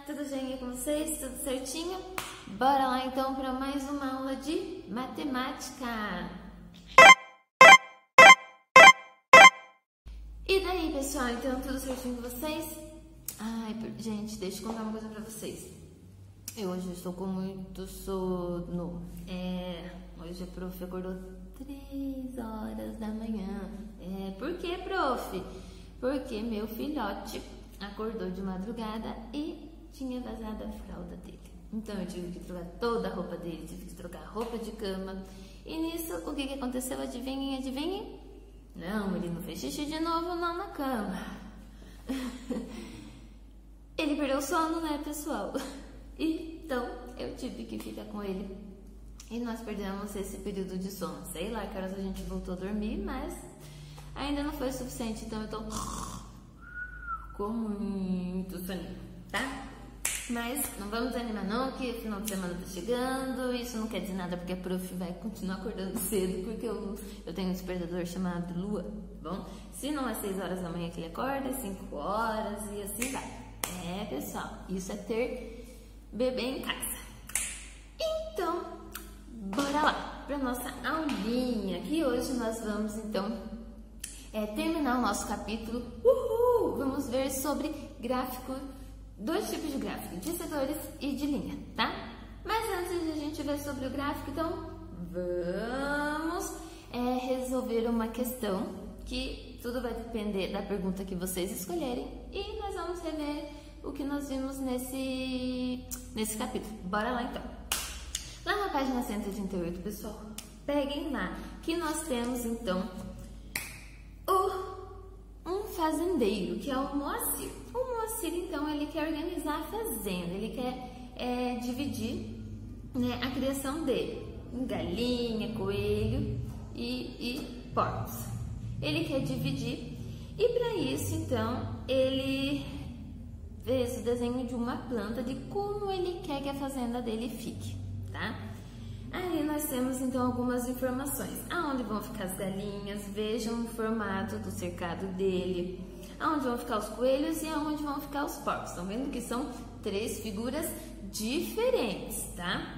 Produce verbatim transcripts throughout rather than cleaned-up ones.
tudo bem com vocês? Tudo certinho? Bora lá então para mais uma aula de matemática. E daí, pessoal? Então, tudo certinho com vocês? Ai, gente, deixa eu contar uma coisa pra vocês. Eu hoje estou com muito sono. É, hoje a prof acordou três horas da manhã. É, por que, prof? Porque meu filhote acordou de madrugada e tinha vazado a fralda dele. Então eu tive que trocar toda a roupa dele, tive que trocar a roupa de cama. E nisso, o que, que aconteceu? Adivinhem, adivinhem? Não, ele não fez xixi de novo não na cama. Ele perdeu o sono, né, pessoal? Então eu tive que ficar com ele. E nós perdemos esse período de sono. Sei lá que horas a gente voltou a dormir, mas ainda não foi o suficiente. Então eu tô com muito soninho, tá? Mas não vamos desanimar não, que o final de semana tá chegando. Isso não quer dizer nada, porque a prof vai continuar acordando cedo, porque eu, eu tenho um despertador chamado Lua, tá bom? Se não é seis horas da manhã que ele acorda, é cinco horas e assim vai. É, pessoal, isso é ter bebê em casa. Então, bora lá para nossa aulinha, que hoje nós vamos então é, terminar o nosso capítulo. Uhul! Vamos ver sobre gráfico, dois tipos de gráfico, de setores e de linha, tá? Mas antes de a gente ver sobre o gráfico, então vamos é, resolver uma questão que tudo vai depender da pergunta que vocês escolherem e nós vamos rever o que nós vimos nesse, nesse capítulo. Bora lá então. Lá na página cento e trinta e oito, pessoal, peguem lá que nós temos então o, um fazendeiro, que é o Moacir. O Moacir, então, ele quer organizar a fazenda, ele quer é, dividir, né, a criação dele em galinha, coelho e, e porcos. Ele quer dividir e para isso, então, ele fez o desenho de uma planta de como ele quer que a fazenda dele fique, tá? Aí nós temos então algumas informações. Aonde vão ficar as galinhas, vejam o formato do cercado dele. Aonde vão ficar os coelhos e aonde vão ficar os porcos. Estão vendo que são três figuras diferentes, tá?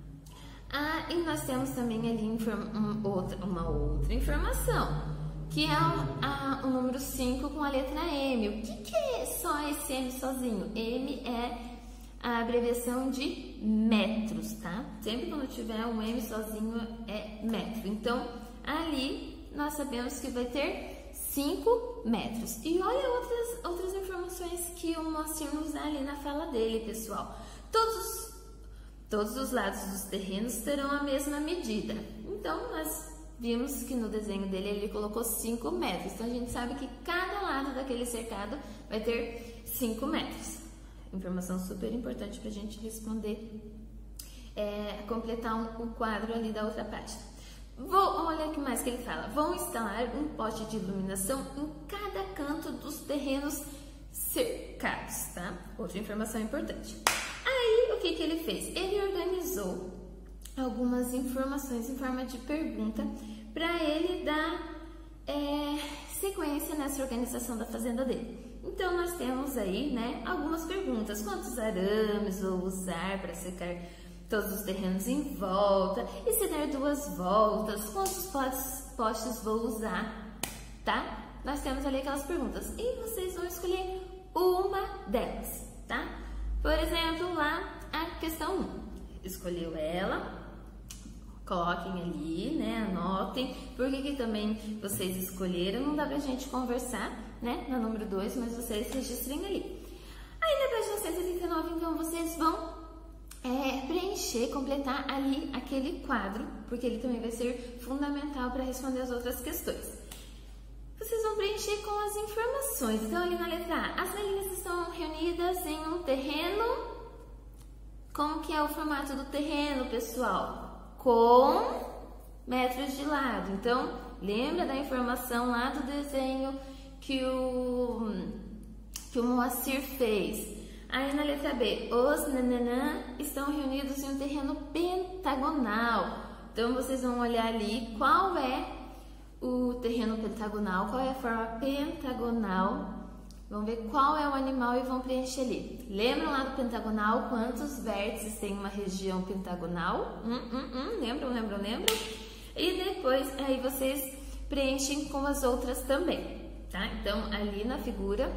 Ah, e nós temos também ali um, outra, uma outra informação, que é o, a, o número cinco com a letra M. O que, que é só esse M sozinho? M é a abreviação de metros, tá? Sempre quando tiver um M sozinho é metro. Então, ali nós sabemos que vai ter cinco metros. E olha outras, outras informações que o Moacir nos dá ali na fala dele, pessoal. Todos, todos os lados dos terrenos terão a mesma medida. Então, nós vimos que no desenho dele ele colocou cinco metros. Então, a gente sabe que cada lado daquele cercado vai ter cinco metros. Informação super importante para a gente responder, é, completar um, um quadro ali da outra página. Vou, olha o que mais que ele fala. Vão instalar um poste de iluminação em cada canto dos terrenos cercados, tá? Outra informação importante. Aí, o que que ele fez? Ele organizou algumas informações em forma de pergunta para ele dar é, sequência nessa organização da fazenda dele. Então, nós temos aí, né, algumas perguntas. Quantos arames vou usar para secar todos os terrenos em volta? E se der duas voltas, quantos postes vou usar? Tá? Nós temos ali aquelas perguntas. E vocês vão escolher uma delas, tá? Por exemplo, lá a questão um. Escolheu ela. Coloquem ali, né? Anotem. Por que que também vocês escolheram? Não dá pra gente conversar, né? No número dois, mas vocês registrem ali. Aí na página cento e trinta e nove, então, vocês vão é, preencher, completar ali aquele quadro, porque ele também vai ser fundamental para responder as outras questões. Vocês vão preencher com as informações. Então, ali na letra A, as galinhas estão reunidas em um terreno. Como que é o formato do terreno, pessoal? Com metros de lado. Então, lembra da informação lá do desenho que o, que o Moacir fez. Aí na letra B, os nananã estão reunidos em um terreno pentagonal. Então, vocês vão olhar ali qual é o terreno pentagonal, qual é a forma pentagonal. vão ver qual é o animal e vão preencher ali. Lembram lá do pentagonal quantos vértices tem uma região pentagonal? Hum, hum, hum, lembram, lembram, lembram? E depois aí vocês preenchem com as outras também, tá? Então ali na figura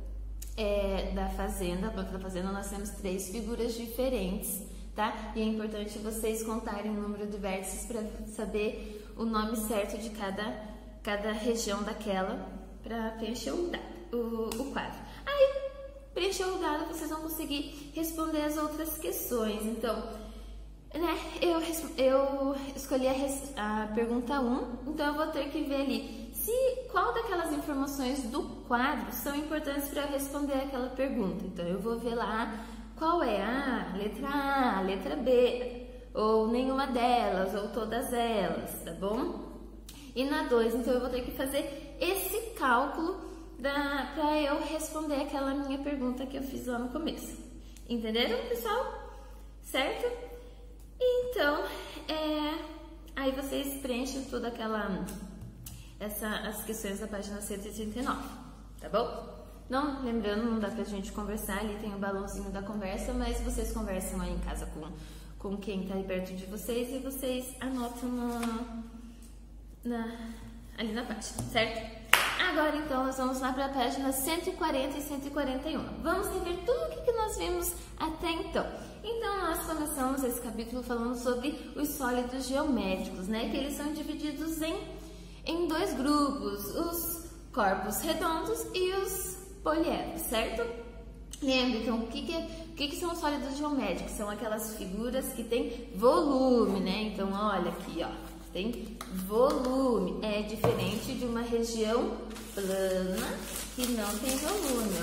é, da fazenda, a planta da fazenda, nós temos três figuras diferentes, tá? E é importante vocês contarem o número de vértices para saber o nome certo de cada, cada região daquela para preencher o, o, o quadro. Aí, preencher o dado, vocês vão conseguir responder as outras questões. Então, né, eu, eu escolhi a, a pergunta um, então eu vou ter que ver ali se qual daquelas informações do quadro são importantes para eu responder aquela pergunta. Então, eu vou ver lá qual é a letra A, a letra B, ou nenhuma delas, ou todas elas, tá bom? E na dois, então eu vou ter que fazer esse cálculo para eu responder aquela minha pergunta que eu fiz lá no começo. Entenderam, pessoal? Certo? Então, é, aí vocês preenchem toda aquela, essa, as questões da página cento e trinta e nove, tá bom? Não, lembrando, não dá pra gente conversar, ali tem o balãozinho da conversa, mas vocês conversam aí em casa com, com quem tá aí perto de vocês e vocês anotam no, na, ali na página, certo? Agora, então, nós vamos lá para a página cento e quarenta e cento e quarenta e um. Vamos rever tudo o que nós vimos até então. Então, nós começamos esse capítulo falando sobre os sólidos geométricos, né? Que eles são divididos em, em dois grupos, os corpos redondos e os poliedros, certo? Lembra, então, o que, que, é, o que, que são os sólidos geométricos? São aquelas figuras que têm volume, né? Então, olha aqui, ó. Tem volume, é diferente de uma região plana que não tem volume,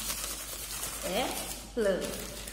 ó. É plano,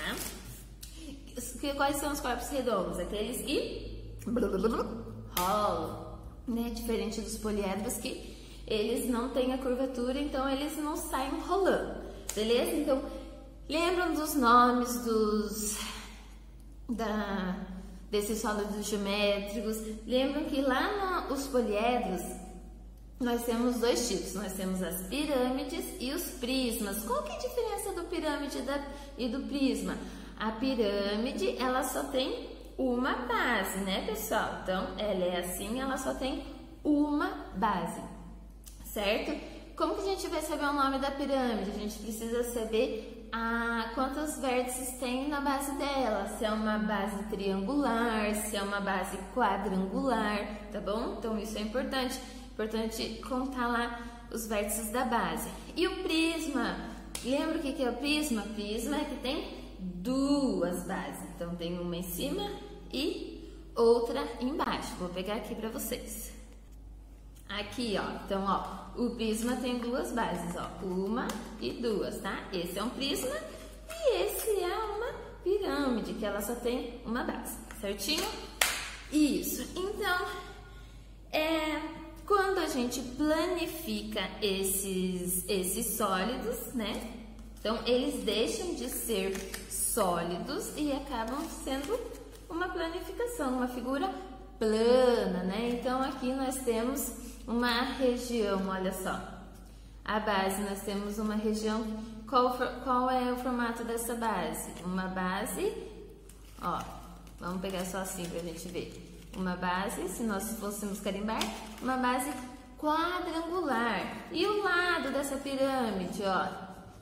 tá? Quais são os corpos redondos? Aqueles que rolam, né? Diferente dos poliedros que eles não têm a curvatura, então eles não saem rolando, beleza? Então, lembram dos nomes dos... da... desses sólidos geométricos. Lembram que lá nos poliedros nós temos dois tipos, nós temos as pirâmides e os prismas. Qual que é a diferença do pirâmide da, e do prisma? A pirâmide, ela só tem uma base, né, pessoal? Então, ela é assim, ela só tem uma base, certo? Como que a gente vai saber o nome da pirâmide? A gente precisa saber a, quantos vértices tem na base dela, se é uma base triangular, se é uma base quadrangular, tá bom? Então isso é importante, importante contar lá os vértices da base. E o prisma, lembra o que é o prisma? Prisma é que tem duas bases, então tem uma em cima e outra embaixo. Vou pegar aqui para vocês. Aqui, ó, então, ó, o prisma tem duas bases, ó, uma e duas, tá? Esse é um prisma e esse é uma pirâmide, que ela só tem uma base, certinho? Isso, então, é, quando a gente planifica esses, esses sólidos, né? Então, eles deixam de ser sólidos e acabam sendo uma planificação, uma figura plana, né? Então, aqui nós temos uma região, olha só, a base, nós temos uma região, qual, qual é o formato dessa base? Uma base, ó, vamos pegar só assim pra gente ver, uma base, se nós fôssemos carimbar, uma base quadrangular, e o lado dessa pirâmide, ó,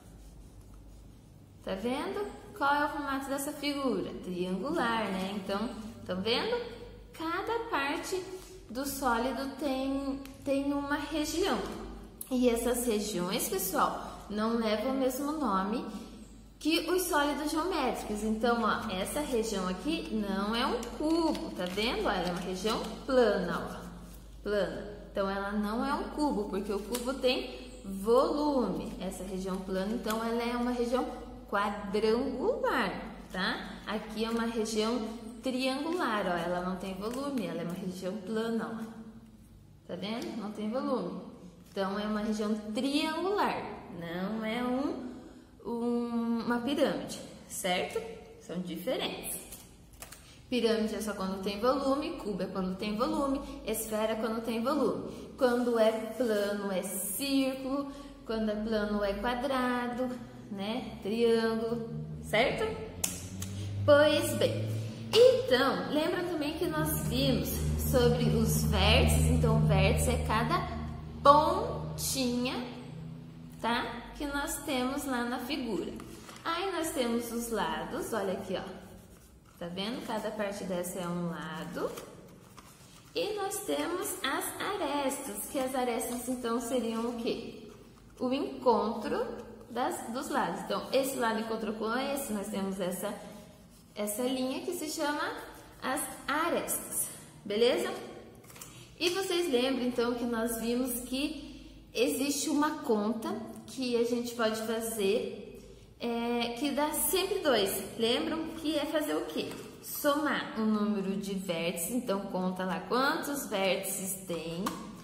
tá vendo? Qual é o formato dessa figura? Triangular, né? Então, estão vendo? Cada parte do sólido tem, tem uma região. E essas regiões, pessoal, não levam o mesmo nome que os sólidos geométricos. Então, ó, essa região aqui não é um cubo, tá vendo? Ela é uma região plana, ó, plana. Então, ela não é um cubo, porque o cubo tem volume. Essa região plana, então, ela é uma região quadrangular, tá? Aqui é uma região triangular, ó, ela não tem volume, ela é uma região plana, ó. Tá vendo? Não tem volume. Então, é uma região triangular, não é um, um, uma pirâmide, certo? São diferentes. Pirâmide é só quando tem volume, cubo é quando tem volume, esfera é quando tem volume. Quando é plano é círculo, quando é plano é quadrado, né? Triângulo, certo? Pois bem, então, lembra também que nós vimos sobre os vértices, então o vértice é cada pontinha, tá? Que nós temos lá na figura. Aí nós temos os lados, olha aqui, ó. Tá vendo? Cada parte dessa é um lado. E nós temos as arestas, que as arestas então seriam o quê? O encontro das, dos lados. Então, esse lado encontrou com esse, nós temos essa, essa linha que se chama as arestas, beleza? E vocês lembram então que nós vimos que existe uma conta que a gente pode fazer é, que dá sempre dois. Lembram que é fazer o quê? Somar um número de vértices, então conta lá quantos vértices tem,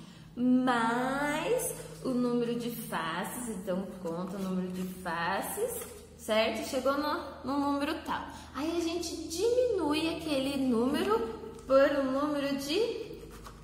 mais o número de faces, então conta o número de faces, certo? Chegou no, no número tal. Aí a gente diminui aquele número por um número de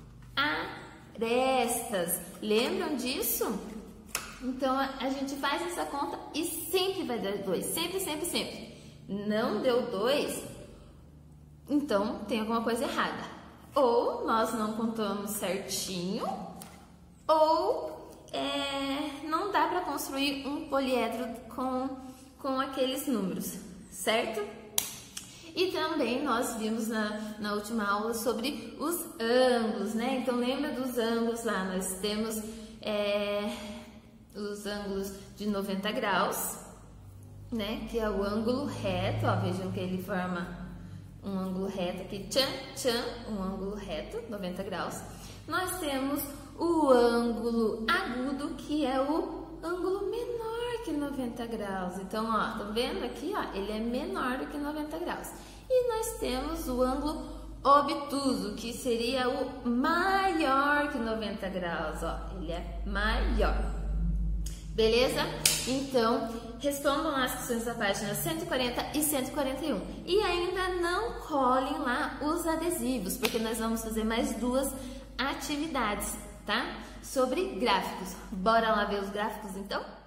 arestas. Lembram disso? Então a, a gente faz essa conta e sempre vai dar dois, sempre, sempre, sempre. Não deu dois, então tem alguma coisa errada. Ou nós não contamos certinho, ou é, não dá para construir um poliedro com, com aqueles números, certo? E também nós vimos na, na última aula sobre os ângulos, né? Então lembra dos ângulos lá, nós temos é, os ângulos de noventa graus, né? Que é o ângulo reto, ó, vejam que ele forma um ângulo reto aqui, tchan, tchan, um ângulo reto, noventa graus. Nós temos o ângulo agudo, que é o ângulo menor que noventa graus. Então, ó, tá vendo aqui, ó, ele é menor do que noventa graus. E nós temos o ângulo obtuso, que seria o maior que noventa graus, ó, ele é maior. Beleza? Então, respondam lá as questões da página cento e quarenta e cento e quarenta e um. E ainda não colhem lá os adesivos, porque nós vamos fazer mais duas atividades, tá? Sobre gráficos. Bora lá ver os gráficos, então?